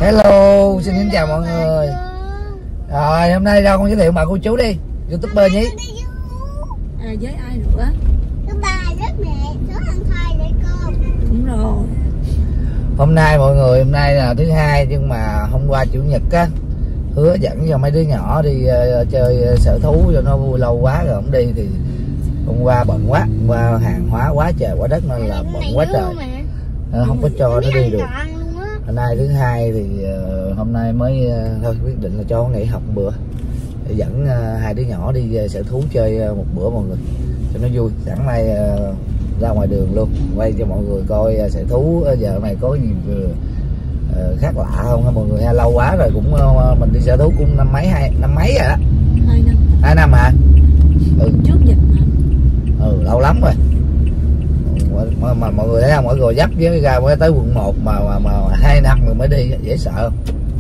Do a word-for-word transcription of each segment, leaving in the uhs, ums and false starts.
Hello, xin kính chào mọi người. Rồi hôm nay đâu con giới thiệu bà cô chú đi, YouTuber nhí. À với ai nữa? Thứ ba rất mẹ, số ăn thay để con. Đúng rồi. Hôm nay mọi người, hôm nay là thứ hai nhưng mà hôm qua chủ nhật á hứa dẫn cho mấy đứa nhỏ đi uh, chơi sở thú cho nó vui, lâu quá rồi không đi thì hôm qua bận quá, hôm qua hàng hóa quá trời quá đất nên là bận quá trời. À, không có cho nó đi được. Hôm nay thứ hai thì uh, hôm nay mới uh, thôi quyết định là cho nó nghỉ học một bữa để dẫn uh, hai đứa nhỏ đi uh, sở thú chơi uh, một bữa mọi người cho nó vui. Sẵn nay uh, ra ngoài đường luôn quay cho mọi người coi uh, sở thú uh, giờ này có gì uh, khác lạ không ha mọi người ha. Lâu quá rồi cũng uh, mình đi sở thú cũng năm mấy hai năm mấy rồi đó. Hai năm. Hai năm hả? Ừ. Trước dịch mà. Ừ lâu lắm rồi. Mà, mà mọi người thấy không, mọi người dắt với ra mới tới quận một mà mà, mà hai năm rồi mới đi, dễ sợ không?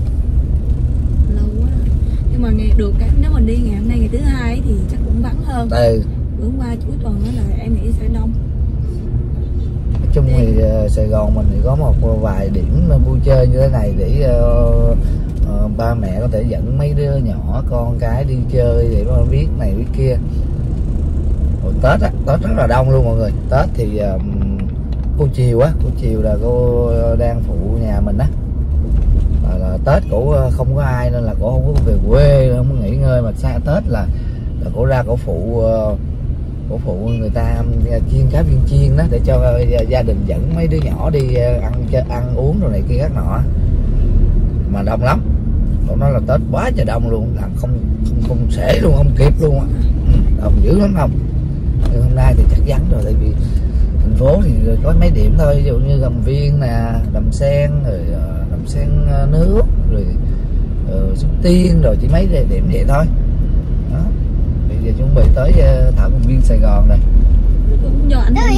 Lâu quá. Nhưng mà ngày được cái nếu mình đi ngày hôm nay ngày thứ hai thì chắc cũng vắng hơn. Ừ. Bữa qua cuối tuần đó là em nghĩ sẽ đông. Nói chung thì uh, Sài Gòn mình thì có một vài điểm vui chơi như thế này để uh, uh, ba mẹ có thể dẫn mấy đứa nhỏ con cái đi chơi để nó biết này biết kia. Rồi Tết á, Tết rất là đông luôn mọi người. Tết thì uh, cô Chiều á, cô Chiều là cô đang phụ nhà mình á. Là, là Tết cổ không có ai nên là cổ không có về quê, không có nghỉ ngơi mà xa Tết là là cổ ra cổ phụ uh, cổ phụ người ta chiên cá viên chiên đó để cho gia đình dẫn mấy đứa nhỏ đi ăn chơi, ăn uống rồi này kia các nọ. Mà đông lắm. Cổ nói là Tết quá trời đông luôn, làm không không không xể luôn, không kịp luôn á. Đông dữ lắm không. Nhưng hôm nay thì chắc chắn rồi, tại vì thành phố thì có mấy điểm thôi, ví dụ như Gầm Viên nè, Đầm Sen, rồi Đầm Sen nước, rồi uh, Suối Tiên, rồi chỉ mấy điểm vậy thôi. Đó. Bây giờ chuẩn bị tới uh, thảo công viên Sài Gòn này. Giờ anh Đó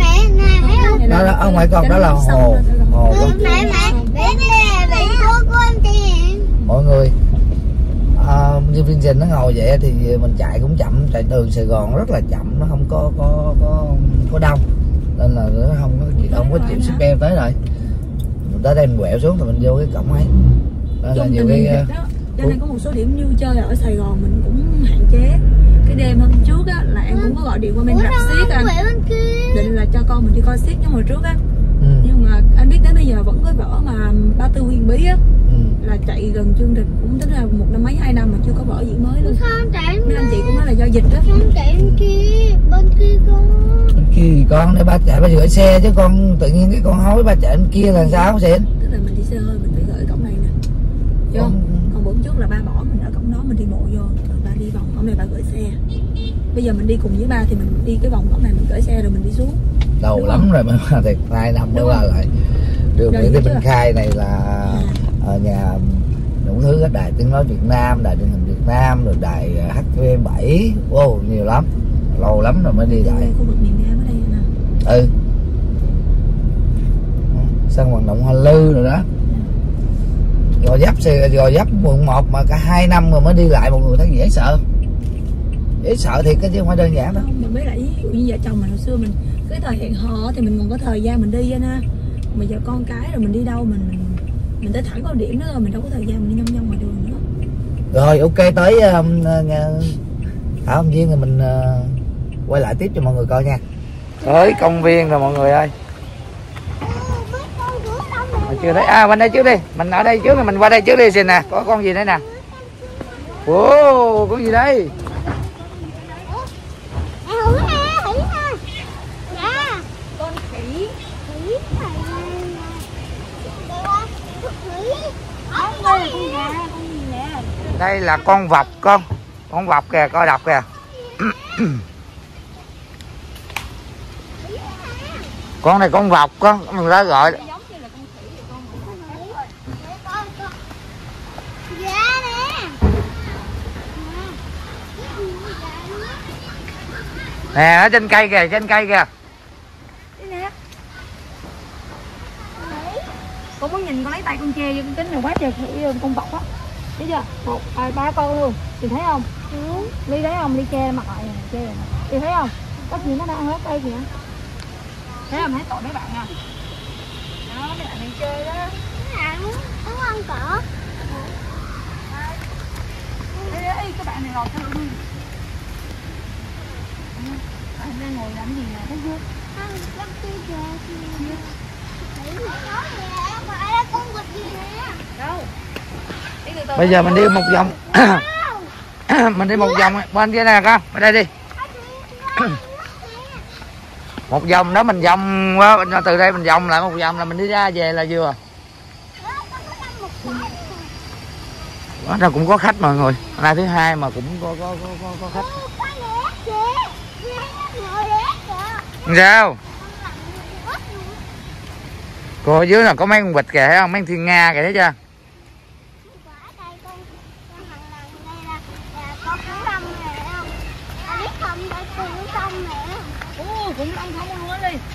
đó, đó ở ngoài con đó là hồ hồ con. Mẹ mẹ mẹ mẹ cô của em tiền. Mọi người à, như Vincent nó ngồi vậy thì mình chạy cũng chậm, chạy từ Sài Gòn rất là chậm, nó không có có có có đông nên là nó không có chị không có chịu ship em tới rồi. Mình tới đây mình quẹo xuống thì mình vô cái cổng ấy. Đó là nhiều cái cho nên có một số điểm vui chơi ở Sài Gòn mình cũng hạn chế. Cái đêm hôm trước á là em cũng có gọi điện qua bên rạp xiếc anh định là cho con mình đi coi xiếc nhưng hồi trước á. Ừ. Nhưng mà anh biết đến bây giờ vẫn có vở mà Ba Tư Huyền Bí á. Ừ. Là chạy gần chương trình cũng tính là một năm mấy hai năm mà chưa có vở diễn mới luôn. Nên anh chị cũng nói là do dịch đó. Không chạy bên kia, bên kia con. Bên kia thì con để ba chạy ba gửi xe chứ con tự nhiên cái con hối ba chạy bên kia là sao xịn? Tức là mình đi xe hơi mình phải gửi cổng này nè. Chứ không? Còn bữa trước là ba bỏ mình ở cổng đó mình đi bộ vô rồi ba đi vòng cổng này ba gửi xe. Bây giờ mình đi cùng với ba thì mình đi cái vòng cổng này mình gửi xe rồi mình đi xuống. Đầu đúng lắm không? Rồi mà thiệt hai năm mới qua lại. Đường Nguyễn Thị Minh Khai này là à. Ở nhà đủ thứ các đài tiếng nói Việt Nam, đài truyền hình Việt Nam, rồi đài hát vê bảy, wow nhiều lắm, lâu lắm rồi mới đi lại. Khu vực miền Nam ở đây nè. Ừ. Sân vận động Hoa Lư rồi đó. Gò Vấp Gò Vấp quận một mà cả hai năm rồi mới đi lại, mọi người thấy dễ sợ. Dễ sợ thiệt chứ không phải đơn giản đâu. Không, mình mới lại ví dụ như vợ chồng mình hồi xưa mình cái thời hẹn hò thì mình còn có thời gian mình đi vậy nè. Mà giờ con cái rồi mình đi đâu mình mình, mình tới thẳng vào điểm đó rồi mình đâu có thời gian mình đi nhông nhông ngoài đường nữa. Rồi ok tới um, nhà Thảo Công Viên rồi mình uh, quay lại tiếp cho mọi người coi nha. Tới công viên rồi mọi người ơi. Mà chưa thấy à bên đây trước đi, mình ở đây trước rồi mình qua đây trước đi xin nè, có con gì đấy nè. Wow, con gì đây? Đây là con vọc con, con vọc kìa, coi đọc kìa. Con này con vọc con, người ta gọi. Nè ở trên cây kìa, trên cây kìa. Con muốn nhìn con lấy tay con che vô con kính này quá trời con vọc á. Thấy chưa? Một, à, ba con luôn. Chị thấy không? Ừ. Ly thấy không? Ly che mặt lại này, che này. Chị thấy không? Có gì nó đang ăn hết đây kìa. Thấy không? Thấy tội mấy bạn à? Đó, mấy bạn đi chơi đó. Nó ăn, nó ăn cỏ bò sao luôn. Anh đang ngồi làm gì nè, thấy chưa? Bây giờ mình đi một vòng. Mình đi một vòng bên kia nè con, ở đây đi. Một vòng đó mình vòng từ đây mình vòng lại một vòng là mình đi ra về là vừa. Đó là cũng có khách mọi người. Nay thứ hai mà cũng có có có có, có khách. Sao? Cô ở dưới là có mấy con vịt kìa thấy không? Mấy con thiên nga kìa thấy chưa? Cũng ăn không luôn đó đi.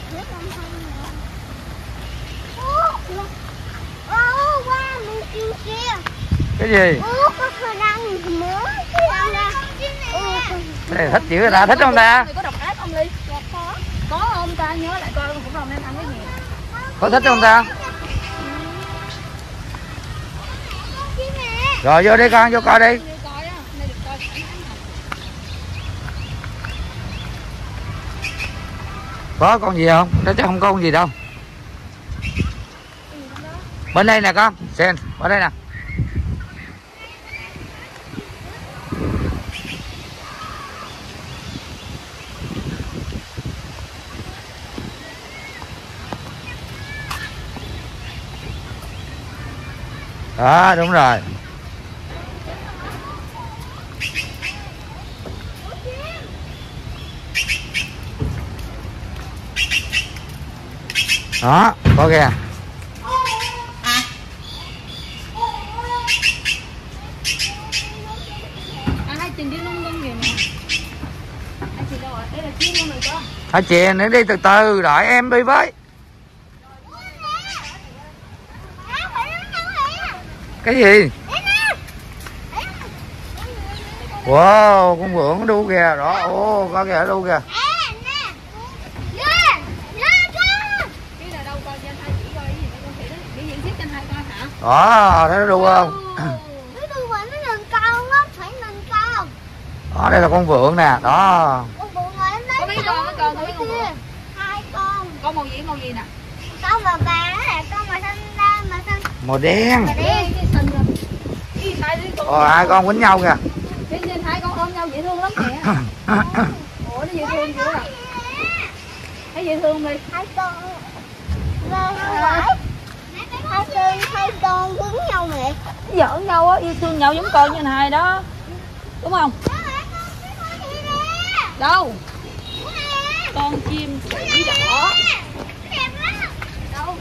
Cái gì? Đây, thích chữ người ta, thích không ta? Có độc ác không Ly? Có. Có không ta? Nhớ lại coi con khủng long nên ăn cái gì? Có thích không ta? Rồi vô đi con, vô coi đi. Có con gì không? Đó chắc không có con gì đâu. Bên đây nè con, xem, ở đây nè. Đó, đúng rồi. Đó, có kìa. Hả chị, nữa đi từ từ, đợi em đi với. Cái gì? Wow, con vượn nó đu kìa, đó, ô, có kìa, đu kìa. Đó, thấy nó đu không? Đó, đây là con vượn nè, đó. Có mấy con, mấy con, mấy con vượn? Hai con. Con màu gì, màu gì nè? Con màu vàng á, con màu xanh đen, màu xanh. Màu đen. Màu đen, cái xanh rồi. Ồ, hai con quýnh nhau kìa. Cái nhìn hai con ôm nhau dễ thương lắm kìa. Ủa, nó dễ thương chưa à? Thấy dễ thương đi. Hai con. Hai con, hai con quýnh nhau mẹ. Giỡn nhau á, yêu thương nhau giống con như hai đó. Đúng không? Đâu? Con chim sỉ đỏ. Đâu?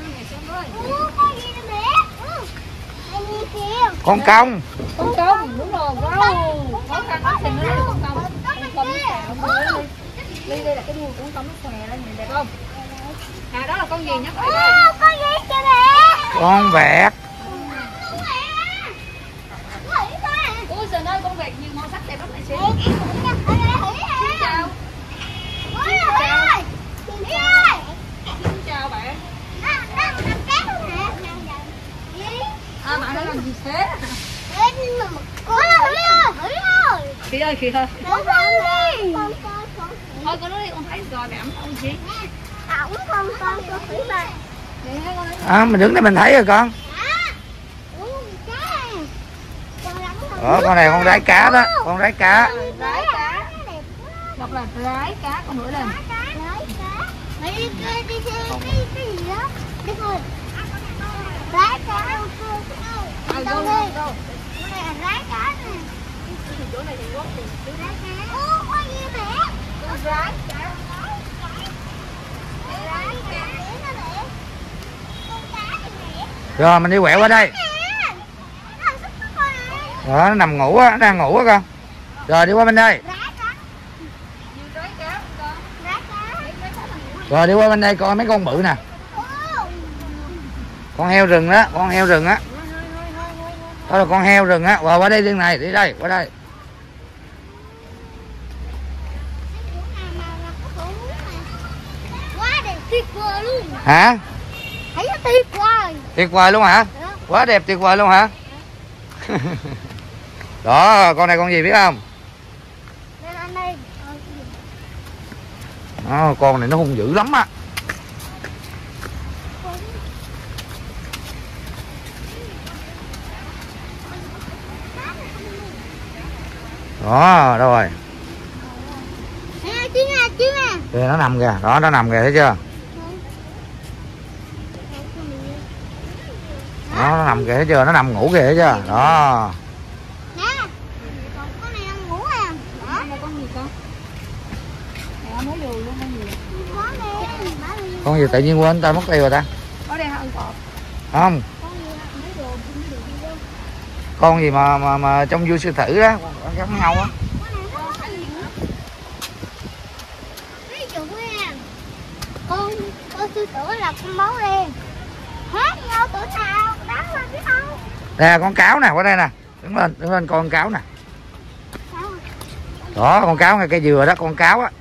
Con công. Con công, đúng rồi. Wow. Khó khăn lắm thì nó là con công. Con công nó xòe không đuôi đi. Đi đây là cái đuôi của con công nó xòe lên nhìn đẹp không? À đó là con gì nhắc lại coi. Con gì kìa nè. Con vẹt. Ôi trời ơi, con vẹt nhiều màu sắc đẹp lắm này chị. Xin chào. Xin chào. Xin chào bạn. À, bạn đang làm gì thế? Chị ơi, chị thôi. Thôi con nói đi, con thấy rồi mẹ ẩm con gì? Ẩm con con con thủy bà. À, mình đứng đây mình thấy rồi con. Đó, con này con rái cá đó, con rái cá. Rái cá. Đọc là rái cá, con ngửi lên. Rái cá. Mày đi đi đi cái cái gì đó. Đi thôi. Rái cá. Đâu đâu đâu. Cái này là rái cá nè. Chỗ này thì có gì? Rái cá. Ô, có gì mẹ? Con rái cá. Rái cá. Con cá này mẹ. Rồi mình đi quẹo qua đây. Đó, nó nằm ngủ á, nó đang ngủ á con. Rồi đi qua bên đây. Rồi đi qua bên đây coi mấy con bự nè. Con heo rừng đó, con heo rừng á. Đó là con heo rừng á. Rồi qua đây đường này, đi đây, qua đây. Quá đẹp tuyệt vời luôn. Hả? Thấy nó tuyệt vời. Tuyệt vời luôn hả? Quá đẹp tuyệt vời luôn hả? Đó, con này con gì biết không? Đó, con này nó hung dữ lắm á. Đó, đâu rồi? Kìa, nó nằm kìa, đó nó nằm kìa, thấy chưa? Đó, nó nằm kìa, thấy chưa? Nó nằm ngủ kìa, thấy chưa? Đó. Con gì tự nhiên quên ta mất tiêu rồi ta? Không. Con gì mà mà mà trong vua sư tử đó, con cá ngâu á. Con con sư tử là con máu đen. Hết nhau tử nào, đáng lên biết không? Nè con cáo nè, qua đây nè. Đứng lên, đứng lên con cáo nè. Đó, con cáo ngay cây dừa đó, con cáo á.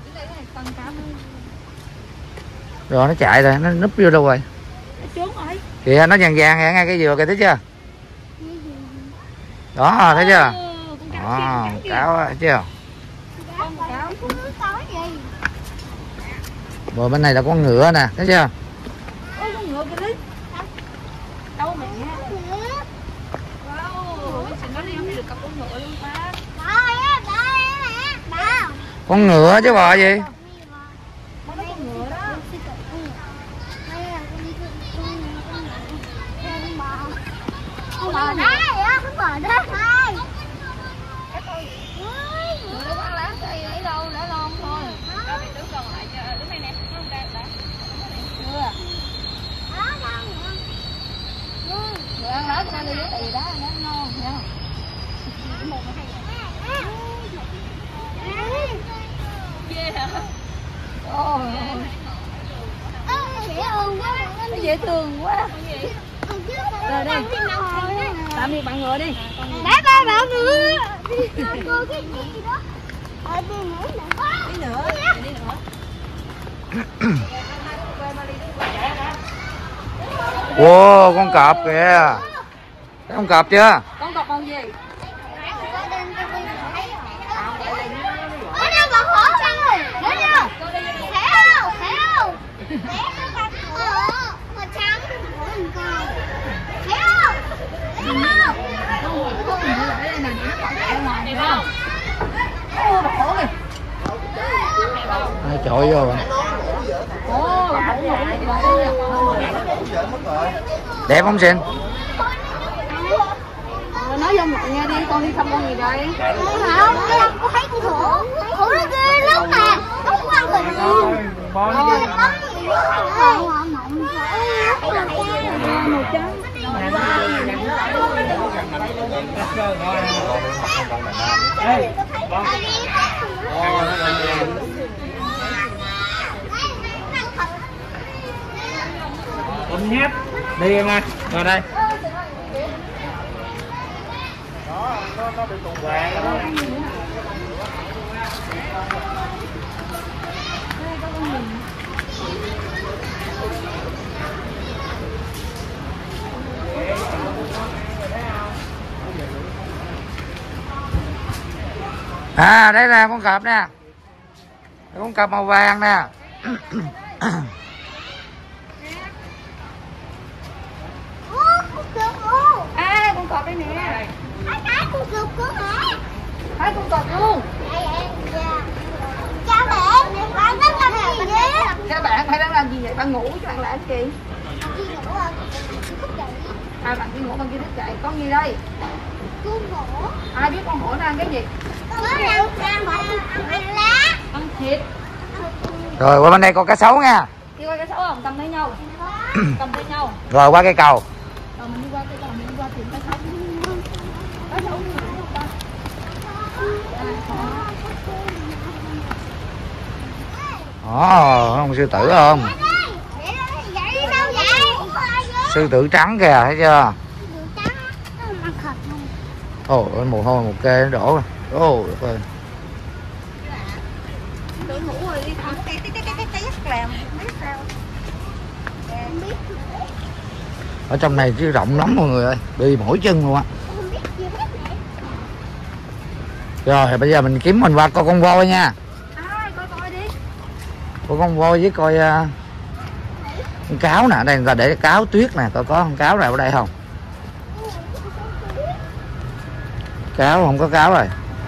Rồi nó chạy rồi, nó núp vô đâu rồi? Kìa, nó vàng vàng ngay cây dừa kìa, thấy chưa? Đó, thấy chưa? Đó, cáo thấy chưa? Rồi bên này là con ngựa nè, thấy chưa? Con ngựa chứ bò gì? Con bò đá vậy á, con bò đá thôi. Nó có lá cây lấy đâu, để lon thôi. Cho mày đứng còn lại cho đứng đây nè, nó không ra đã. Chưa. Đó đâu nữa. Người ăn lá cho nó đi tại vì đá nó ngon nha. Một hay ghê hả? Ôi. Nó dễ thương quá. Rồi đây. Tạm biệt bạn ngựa đi. Bye bye bạn ngựa. Cô cái gì đó. Ở đi nữa nữa. Đi nữa, đi nữa. Wow, con cọp kìa. Thấy con cọp chưa? Con cọp màu gì? Ở đâu bạn hổ sang rồi. Ở đâu? Thấy không? Thấy không? Thấy nó cặp cửa. Màu trắng. Thấy không? Thấy không? Con ngựa ở đây nè, nó còn chạy ngoài này không? Ô, bà khổ kìa. Ai trội vô rồi. Ô, bà khổ rồi. Đẹp không Xin? Nói với ông ngoại nghe đi, con đi thăm con gì đây? Không, con thấy con hổ. Hổ nó ghê lắm mà. Nó không ăn thịt luôn. Màu trắng. Con nhép. Đi em ơi, ngồi đây. Đó, nó, nó bị tùng vàng đó. À, đây nè con cọp nè. Con cọp màu vàng nè. À, con cọp đây nè. Thấy cái con cọp của hả? Thấy con cọp luôn. Chào bạn, bạn đang làm gì vậy? Các bạn phải đang làm gì vậy? Bạn ngủ chứ bạn làm gì? À, bạn đi ngủ, bạn kia thức dậy. Con gì đây? Con hổ. Ai biết con hổ nó ăn cái gì? Nó ăn ăn ăn lá. Ăn thịt. Rồi qua bên đây con cá sấu nha. Đi qua cái sấu không? Cầm lấy nhau. Cầm lấy nhau. Rồi qua cây cầu. Rồi mình đi qua cây cầu, mình đi qua tìm cá sấu. Cá sấu đi không ta? Ồ, không sư tử không? Sư tử trắng kìa, thấy chưa? Ồ, mồ hôi một kê nó đổ rồi. Ồ, đất ơi. Tự ngủ rồi đi thẳng tí tí tí tí tí làm, không biết sao. Ở trong này chứ rộng lắm mọi người ơi, đi mỗi chân luôn á. Rồi bây giờ mình kiếm mình qua coi con voi nha. À, coi coi đi. Cô con voi với coi uh, con cáo nè, đây người ta để cáo tuyết nè, coi có con cáo nào ở đây không? Cáo không có cáo rồi.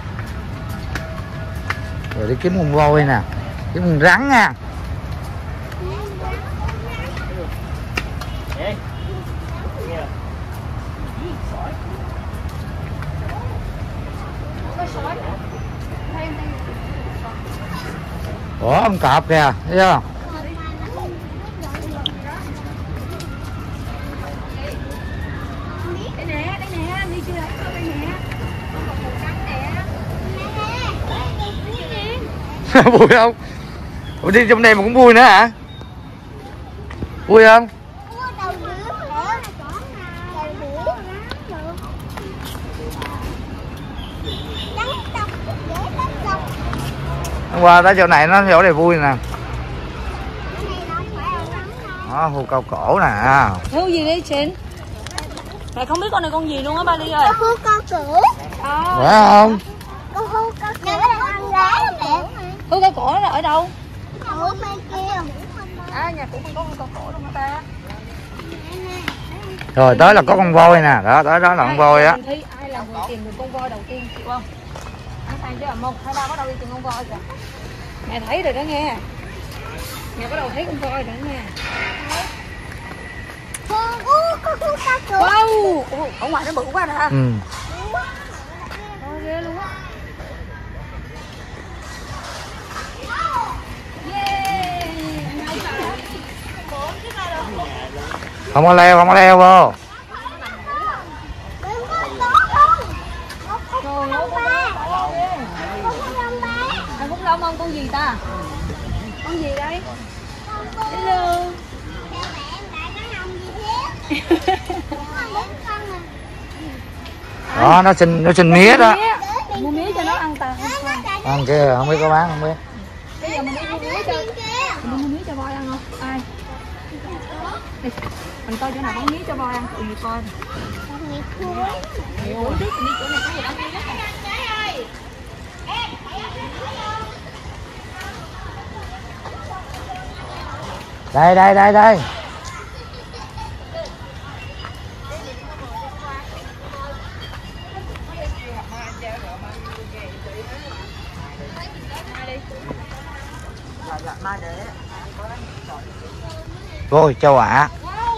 Rồi đi kiếm con voi nè, kiếm con rắn nha. Ủa ông cọp kìa, thấy chưa? Đây nè, đây nè, đi chưa thấy đây nè. Có một cục trắng nè. Vui không? Ủa đi trong đây mà cũng vui nữa hả? Vui không? Qua tới chỗ này nó chỗ này vui nè. Đó, hươu cao cổ nè. Hươu gì đi Trinh? Mẹ không biết con này con gì luôn á ba đi ơi. Hươu cao cổ. Phải không? Con hươu cao cổ là ăn lá đó mẹ. Hươu cao cổ là ở đâu? Ở bên kia. À nhà cũng có con cao cổ luôn hả ta? Rồi tới là có con voi nè, đó tới đó là con voi á. Ai là người tìm được con voi đầu tiên chịu không? Anh sang chứ là một hai ba bắt đầu đi tìm con voi kìa. Mẹ thấy rồi đó nghe. Mẹ bắt đầu thấy con voi rồi đó nha. Con con hươu cao cổ. Wow, ở ngoài nó bự quá nè. Ừ. Ôi ghê luôn á. Không có leo, không có leo vô. Anh Phúc Long không? Con gì ta? Con gì đây? Hello. Đó, nó xin nó xin mía đó. Mua mía cho nó ăn ta. Ăn kia không biết có bán không biết. Bây giờ mình đi mua mía cho mình đi mua mía cho voi ăn không? Ai? Đi. Mình coi chỗ nào có mía cho voi ăn, tụi mình coi. Ủa, biết mình đi chỗ này có gì ăn mía nhất. Đây đây đây đây. Rồi châu Ạ.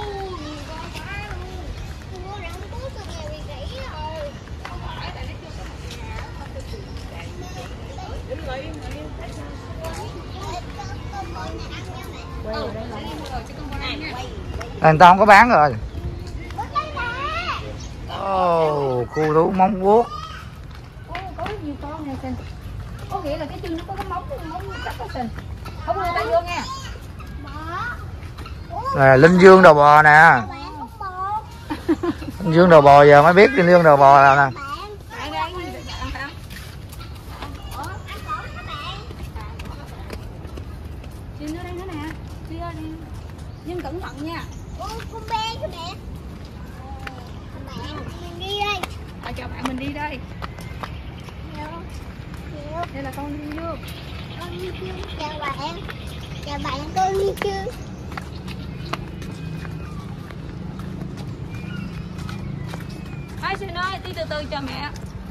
Người ta không có bán rồi. Ồ, oh, khu thú móng vuốt. Có nhiều con nè Sinh. Có nghĩa là cái chân nó có cái móng, móng chắc có Sinh. Không đưa tay vô nha. Nè, Linh Dương đầu bò nè. Linh Dương đầu bò giờ mới biết Linh Dương đầu bò là nè. Trên nó đây nữa nè. Nhưng cẩn thận nha. Con bé cho mẹ. Mẹ, mình đi đây. À, chào bạn mình đi đây. Đây là con Linh Dương. Con Linh Dương, chào bạn. Chào bạn con Linh Dương. Hai Sinh ơi, đi từ từ cho mẹ.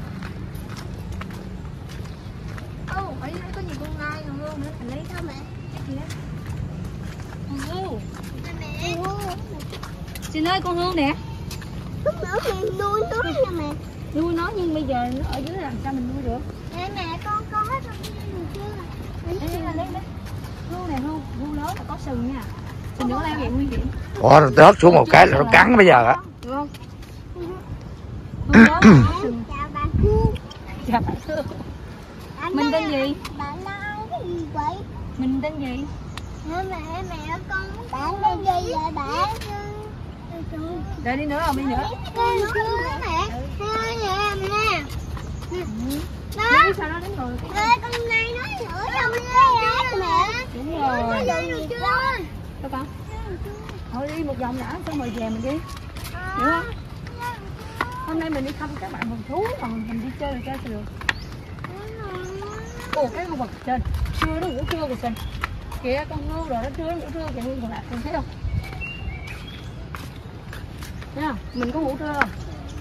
Ô, ở đây có nhiều con ngai còn luôn nữa, thành lấy sao mẹ? Cái gì đó? Con hươu. Mẹ. Sinh ơi, con hươu nè. Lúc nữa mình nuôi nó nha mẹ. Nuôi nó nhưng bây giờ nó ở dưới làm sao mình nuôi được? Mẹ mẹ con có hết rồi mình chưa? Đây là đây đấy. Hươu này hươu, hươu lớn là có sừng nha. Sừng nữa lan vậy nguy hiểm. Ủa nó rớt xuống một cái là nó cắn bây giờ á. Được không? Hươu lớn là có sừng. Chào bạn Hươu. Chào bạn Hươu. Mình tên gì? Bạn đang ăn cái gì vậy? Mình tên gì? Mẹ mẹ mẹ con. Bạn tên gì vậy bạn? Đợi đi nữa không đi nữa. Con chưa đó mẹ. Hai nè mẹ. Đó. Sao nó đến rồi? Ê, con này nó nữa trong đây mẹ. Đúng Nó rồi. vô được chưa? Sao con? Thôi đi một vòng đã xong rồi về mình đi. Hiểu không? Hôm nay mình đi thăm các bạn vườn thú còn mình đi chơi rồi chơi sao được. Ồ cái con vật trên chưa nó ngủ chưa rồi Sinh. Kìa con hươu rồi nó trưa ngủ trưa kìa Hương còn lạc con thấy không? Thấy không? Mình có ngủ trưa không?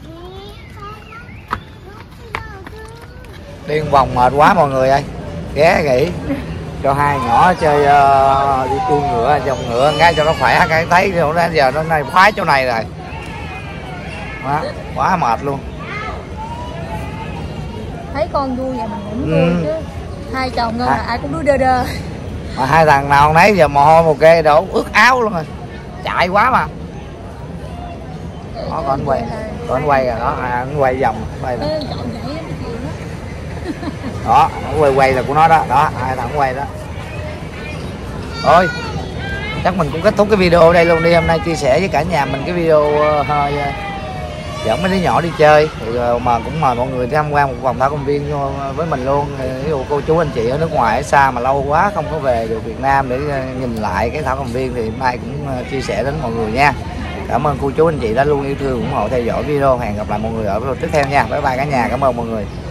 Đi vòng mệt quá mọi người ơi, ghé nghỉ cho hai nhỏ chơi uh, đi đua ngựa, dòng ngựa ngay cho nó khỏe, cái thấy rồi nó giờ nó này khoái chỗ này rồi. Đó, quá mệt luôn. Thấy con vui vậy mình cũng ừ. vui chứ. Hai chồng à. là ai cũng đuôi đơ đơ. Mà hai thằng nào nấy giờ mồ hôi một kê đổ ướt áo luôn rồi, chạy quá mà. Đó, con quay, con quay rồi đó, à, anh quay vòng, quay đó. Đó, nó quay quay là của nó đó, đó, hai thằng quay đó. Thôi, chắc mình cũng kết thúc cái video ở đây luôn đi. Hôm nay chia sẻ với cả nhà mình cái video uh, dẫn mấy đứa nhỏ đi chơi thì uh, mà cũng mời mọi người tham quan một vòng thảo công viên với mình luôn. Ví dụ cô chú anh chị ở nước ngoài ở xa mà lâu quá không có về được Việt Nam để uh, nhìn lại cái thảo công viên thì mai cũng uh, chia sẻ đến mọi người nha. Cảm ơn cô chú anh chị đã luôn yêu thương ủng hộ theo dõi video. Hẹn gặp lại mọi người ở video tiếp theo nha. Bye bye cả nhà, cảm ơn mọi người.